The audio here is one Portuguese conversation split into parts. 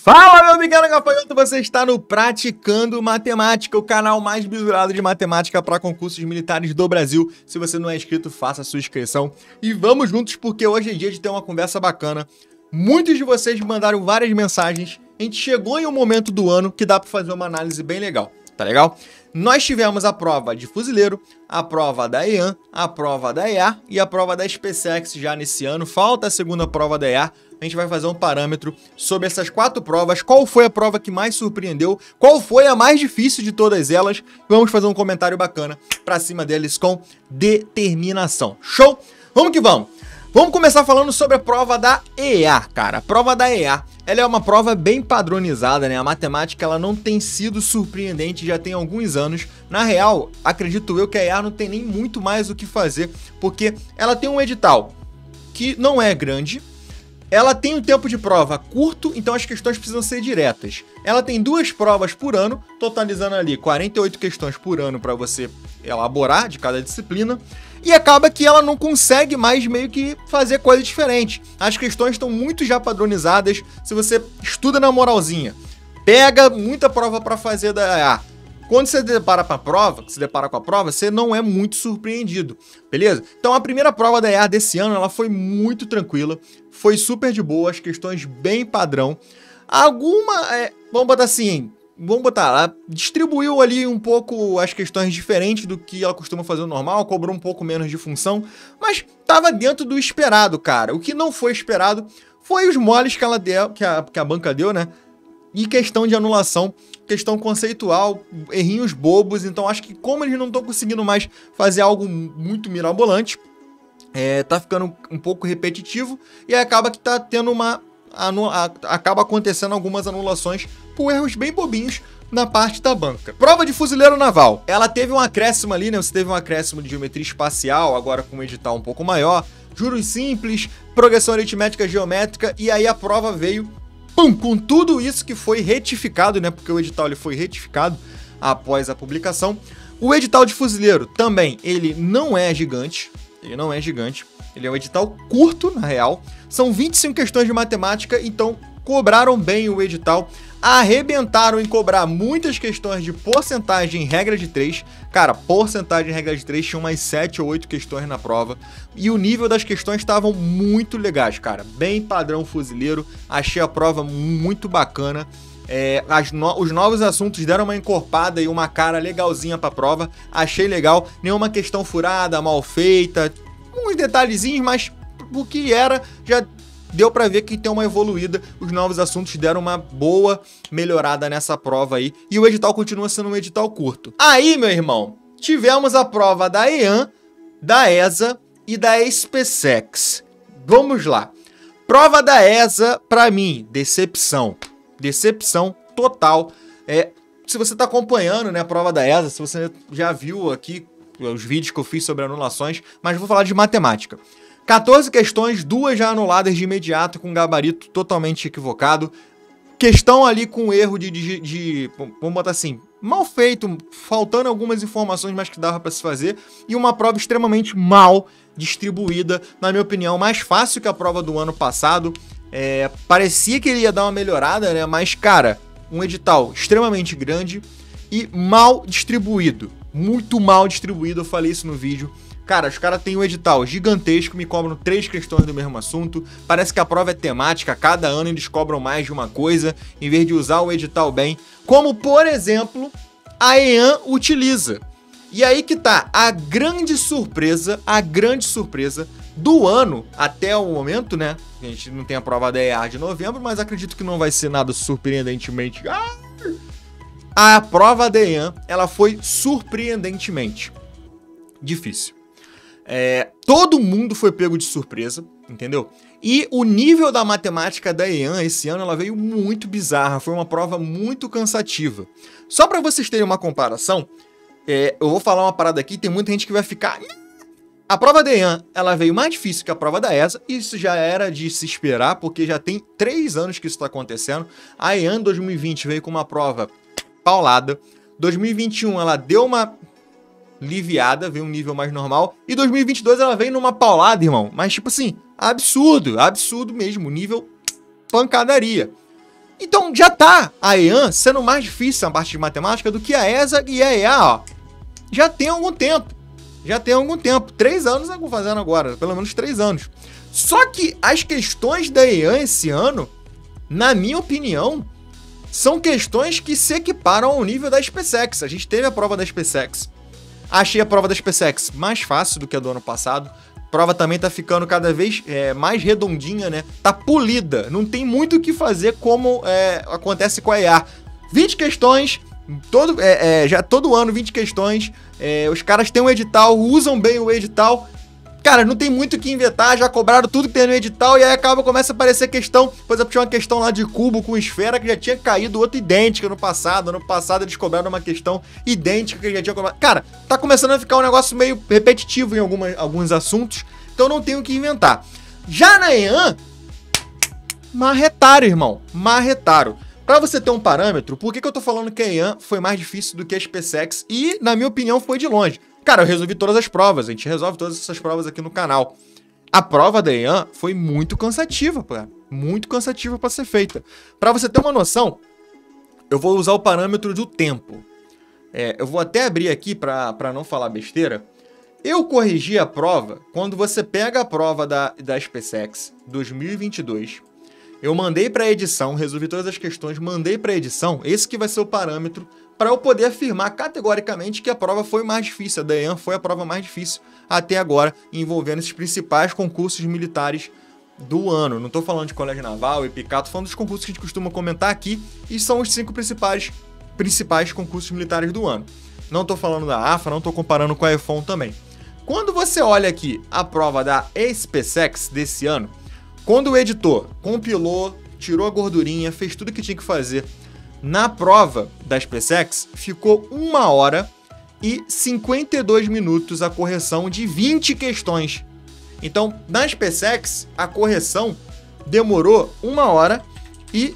Fala, meu pequeno gafanhoto, você está no Praticando Matemática, o canal mais bisurado de matemática para concursos militares do Brasil. Se você não é inscrito, faça a sua inscrição e vamos juntos porque hoje é dia de ter uma conversa bacana. Muitos de vocês me mandaram várias mensagens, a gente chegou em um momento do ano que dá para fazer uma análise bem legal, tá legal? Nós tivemos a prova de fuzileiro, a prova da EAN, a prova da EA e a prova da SpaceX já nesse ano. Falta a segunda prova da EA. A gente vai fazer um parâmetro sobre essas 4 provas. Qual foi a prova que mais surpreendeu? Qual foi a mais difícil de todas elas? Vamos fazer um comentário bacana pra cima deles com determinação. Show? Vamos que vamos! Vamos começar falando sobre a prova da EA, cara. A prova da EA, ela é uma prova bem padronizada, né? A matemática, ela não tem sido surpreendente já tem alguns anos. Na real, acredito eu que a EA não tem nem muito mais o que fazer, porque ela tem um edital que não é grande, ela tem um tempo de prova curto, então as questões precisam ser diretas. Ela tem 2 provas por ano, totalizando ali 48 questões por ano para você elaborar de cada disciplina. E acaba que ela não consegue mais meio que fazer coisa diferente. As questões estão muito já padronizadas. Se você estuda na moralzinha, pega muita prova para fazer da EA. Quando você se depara com a prova, você não é muito surpreendido, beleza? Então a primeira prova da EA desse ano, ela foi muito tranquila, foi super de boa, as questões bem padrão. Vamos botar, ela distribuiu ali um pouco as questões diferentes do que ela costuma fazer no normal, cobrou um pouco menos de função, mas tava dentro do esperado, cara. O que não foi esperado foi os moles que ela deu, que a banca deu, né? E questão de anulação, questão conceitual, errinhos bobos. Então acho que como eles não estão conseguindo mais fazer algo muito mirabolante, tá ficando um pouco repetitivo e acaba que tá tendo acaba acontecendo algumas anulações por erros bem bobinhos na parte da banca. Prova de fuzileiro naval. Ela teve um acréscimo ali, né? Você teve um acréscimo de geometria espacial, agora com um edital um pouco maior, juros simples, progressão aritmética geométrica, e aí a prova veio, pum, com tudo isso que foi retificado, né? Porque o edital ele foi retificado após a publicação. O edital de fuzileiro também, ele não é gigante, ele é um edital curto, na real. São 25 questões de matemática, então cobraram bem o edital. Arrebentaram em cobrar muitas questões de porcentagem em regra de 3. Cara, porcentagem em regra de 3 tinha umas 7 ou 8 questões na prova. E o nível das questões estavam muito legais, cara. Bem padrão fuzileiro. Achei a prova muito bacana. Os novos assuntos deram uma encorpada e uma cara legalzinha pra prova. Achei legal. Nenhuma questão furada, mal feita. Uns detalhezinhos, mas o que era já deu pra ver que tem uma evoluída. Os novos assuntos deram uma boa melhorada nessa prova aí. E o edital continua sendo um edital curto. Aí, meu irmão, tivemos a prova da EAN, da ESA e da SpaceX. Vamos lá. Prova da ESA, pra mim, decepção. Decepção total. Se você tá acompanhando, né, a prova da ESA, se você já viu aqui os vídeos que eu fiz sobre anulações, mas vou falar de matemática. 14 questões, 2 já anuladas de imediato, com gabarito totalmente equivocado. Questão ali com erro vamos botar assim, mal feito, faltando algumas informações, mas que dava para se fazer. E uma prova extremamente mal distribuída, na minha opinião, mais fácil que a prova do ano passado. Parecia que ele ia dar uma melhorada, né? Mas, cara, um edital extremamente grande e mal distribuído. Muito mal distribuído, eu falei isso no vídeo. Cara, os caras têm um edital gigantesco, me cobram 3 questões do mesmo assunto. Parece que a prova é temática, cada ano eles cobram mais de uma coisa, em vez de usar o edital bem. Como, por exemplo, a EAN utiliza. E aí que tá a grande surpresa do ano até o momento, né? A gente não tem a prova da EA de novembro, mas acredito que não vai ser nada surpreendentemente. A prova da EAN, ela foi surpreendentemente difícil. Todo mundo foi pego de surpresa, entendeu? E o nível da matemática da EAN esse ano, ela veio muito bizarra, foi uma prova muito cansativa. Só para vocês terem uma comparação, eu vou falar uma parada aqui, tem muita gente que vai ficar... A prova da EAN, ela veio mais difícil que a prova da ESA, isso já era de se esperar, porque já tem 3 anos que isso está acontecendo. A EAN 2020 veio com uma prova paulada, 2021 ela deu uma aliviada, veio um nível mais normal, e 2022 ela veio numa paulada, irmão, mas tipo assim, absurdo mesmo, nível pancadaria. Então já tá a EAN sendo mais difícil na parte de matemática do que a ESA e a EA, ó. Já tem algum tempo. 3 anos eu vou fazendo agora, pelo menos 3 anos. Só que as questões da EAN esse ano, na minha opinião, são questões que se equiparam ao nível da SpaceX. A gente teve a prova da SpaceX. Achei a prova da SpaceX mais fácil do que a do ano passado. A prova também tá ficando cada vez mais redondinha, né? Tá polida. Não tem muito o que fazer como acontece com a EA. 20 questões, já todo ano 20 questões. Os caras têm um edital, usam bem o edital. Cara, não tem muito o que inventar, já cobraram tudo que tem no edital e aí começa a aparecer questão. Por exemplo, tinha uma questão lá de cubo com esfera que já tinha caído outra idêntica no passado. Ano passado eles cobraram uma questão idêntica que já tinha cobrado. Cara, tá começando a ficar um negócio meio repetitivo em alguns assuntos, então não tem o que inventar. Já na EAN, marretaram, irmão, marretaram. Pra você ter um parâmetro, por que eu tô falando que a EAN foi mais difícil do que a SpaceX? E, na minha opinião, foi de longe. Cara, eu resolvi todas as provas, a gente resolve todas essas provas aqui no canal. A prova da EAN foi muito cansativa, cara. Muito cansativa pra ser feita. Pra você ter uma noção, eu vou usar o parâmetro do tempo. Eu vou até abrir aqui pra não falar besteira. Eu corrigi a prova quando você pega a prova da SpaceX 2022... Eu mandei para a edição, resolvi todas as questões, mandei para a edição, esse que vai ser o parâmetro para eu poder afirmar categoricamente que a prova foi mais difícil. A da EAN foi a prova mais difícil até agora, envolvendo esses principais concursos militares do ano. Não estou falando de Colégio Naval e Picato, estou falando dos concursos que a gente costuma comentar aqui e são os 5 principais concursos militares do ano. Não estou falando da AFA, não estou comparando com a EFON também. Quando você olha aqui a prova da SpaceX desse ano, quando o editor compilou, tirou a gordurinha, fez tudo o que tinha que fazer na prova da SpaceX, ficou 1 hora e 52 minutos a correção de 20 questões. Então, na SpaceX, a correção demorou 1 hora e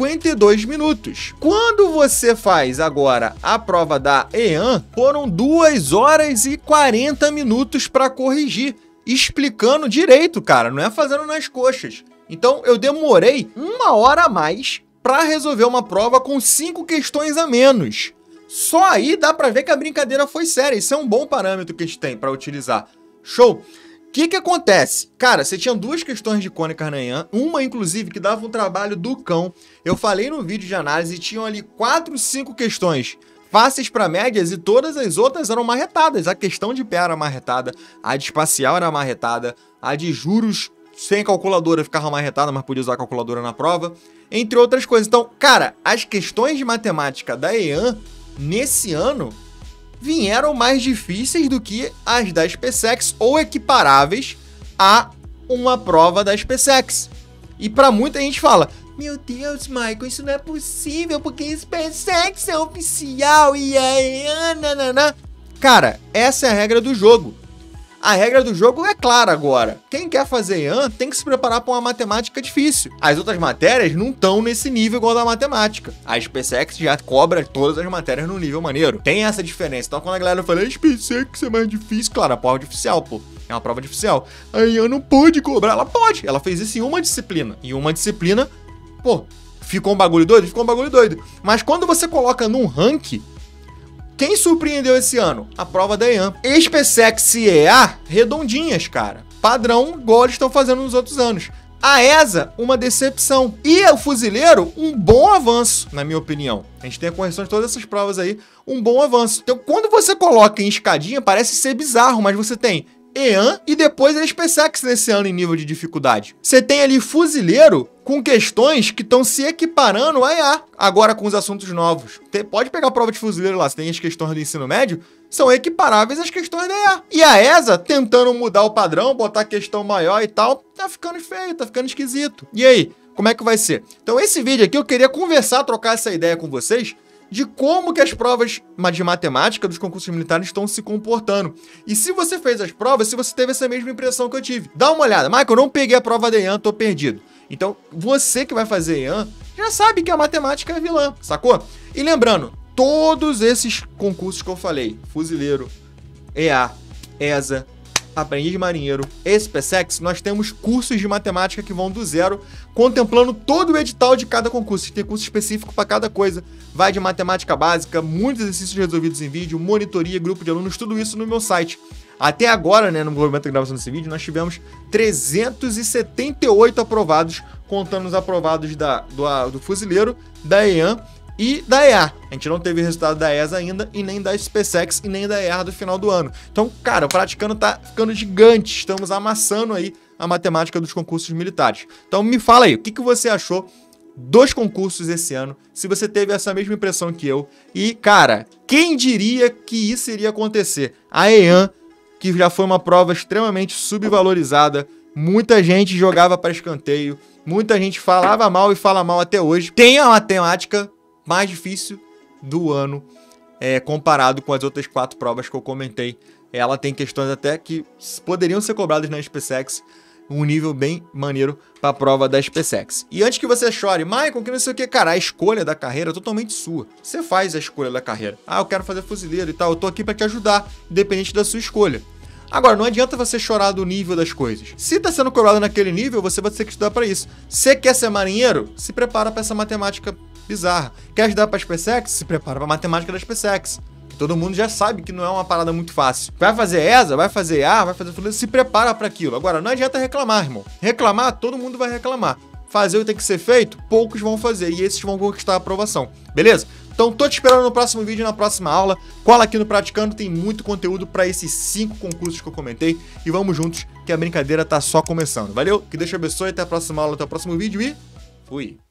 52 minutos. Quando você faz agora a prova da EAN, foram 2 horas e 40 minutos para corrigir. Explicando direito, cara, não é fazendo nas coxas. Então, eu demorei 1 hora a mais para resolver uma prova com 5 questões a menos. Só aí dá para ver que a brincadeira foi séria. Isso é um bom parâmetro que a gente tem para utilizar. Show? O que acontece? Cara, você tinha 2 questões de cônica na EAN, uma, inclusive, que dava um trabalho do cão. Eu falei no vídeo de análise, tinham ali 4, 5 questões fáceis para médias e todas as outras eram marretadas. A questão de pé era marretada, a de espacial era marretada, a de juros sem calculadora ficava marretada, mas podia usar a calculadora na prova, entre outras coisas. Então, cara, as questões de matemática da EAN nesse ano vieram mais difíceis do que as da SpaceX ou equiparáveis a uma prova da SpaceX. E para muita gente fala: meu Deus, Michael, isso não é possível, porque a SpaceX é oficial e a EAN... Cara, essa é a regra do jogo. A regra do jogo é clara agora. Quem quer fazer EAN tem que se preparar para uma matemática difícil. As outras matérias não estão nesse nível igual da matemática. A SpaceX já cobra todas as matérias no nível maneiro. Tem essa diferença. Então quando a galera fala, a SpaceX é mais difícil, claro, a prova de oficial, pô. É uma prova de oficial. A EAN não pode cobrar. Ela pode. Ela fez isso em uma disciplina. Em uma disciplina... Pô, ficou um bagulho doido? Ficou um bagulho doido. Mas quando você coloca num ranking, quem surpreendeu esse ano? A prova da EAN. SpaceX e EA, redondinhas, cara. Padrão, igual eles estão fazendo nos outros anos. A ESA, uma decepção. E o Fuzileiro, um bom avanço, na minha opinião. A gente tem a correção de todas essas provas aí, um bom avanço. Então, quando você coloca em escadinha, parece ser bizarro, mas você tem EAN e depois a SpaceX nesse ano em nível de dificuldade. Você tem ali Fuzileiro com questões que estão se equiparando a EA, agora com os assuntos novos. Pode pegar a prova de Fuzileiro lá, você tem as questões do ensino médio, são equiparáveis às questões da EA. E a ESA tentando mudar o padrão, botar questão maior e tal, tá ficando feio, tá ficando esquisito. E aí, como é que vai ser? Então esse vídeo aqui eu queria conversar, trocar essa ideia com vocês, de como que as provas de matemática dos concursos militares estão se comportando. E se você fez as provas, se você teve essa mesma impressão que eu tive. Dá uma olhada. Michael, eu não peguei a prova da EAN, tô perdido. Então, você que vai fazer EAN, já sabe que a matemática é vilã, sacou? E lembrando, todos esses concursos que eu falei, Fuzileiro, EA, ESA, aprendiz de marinheiro e SpaceX, nós temos cursos de matemática que vão do zero, contemplando todo o edital de cada concurso. Tem curso específico para cada coisa. Vai de matemática básica, muitos exercícios resolvidos em vídeo, monitoria, grupo de alunos, tudo isso no meu site. Até agora, né, no momento da gravação desse vídeo, nós tivemos 378 aprovados, contando os aprovados do Fuzileiro, da EAN e da EA. A gente não teve resultado da ESA ainda, e nem da SpaceX, e nem da EA do final do ano. Então, cara, o Praticando tá ficando gigante. Estamos amassando aí a matemática dos concursos militares. Então, me fala aí, o que você achou dos concursos esse ano? Se você teve essa mesma impressão que eu. E, cara, quem diria que isso iria acontecer? A EAN, que já foi uma prova extremamente subvalorizada, muita gente jogava para escanteio, muita gente falava mal e fala mal até hoje, tem a matemática mais difícil do ano, comparado com as outras 4 provas que eu comentei. Ela tem questões até que poderiam ser cobradas na SpaceX, um nível bem maneiro para a prova da SpaceX. E antes que você chore, Michael, que não sei o que, cara, a escolha da carreira é totalmente sua. Você faz a escolha da carreira. Ah, eu quero fazer fuzileiro e tal, eu tô aqui para te ajudar, independente da sua escolha. Agora, não adianta você chorar do nível das coisas. Se tá sendo cobrado naquele nível, você vai ter que estudar para isso. Você quer ser marinheiro? Se prepara para essa matemática bizarra. Quer ajudar para a SpaceX? Se prepara para a matemática da SpaceX. Todo mundo já sabe que não é uma parada muito fácil. Vai fazer ESA, vai fazer EA, vai fazer tudo, se prepara para aquilo. Agora, não adianta reclamar, irmão. Reclamar, todo mundo vai reclamar. Fazer o que tem que ser feito, poucos vão fazer, e esses vão conquistar a aprovação. Beleza? Então, tô te esperando no próximo vídeo, na próxima aula. Cola aqui no Praticando, tem muito conteúdo para esses 5 concursos que eu comentei. E vamos juntos, que a brincadeira tá só começando. Valeu? Que Deus te abençoe, até a próxima aula, até o próximo vídeo e fui!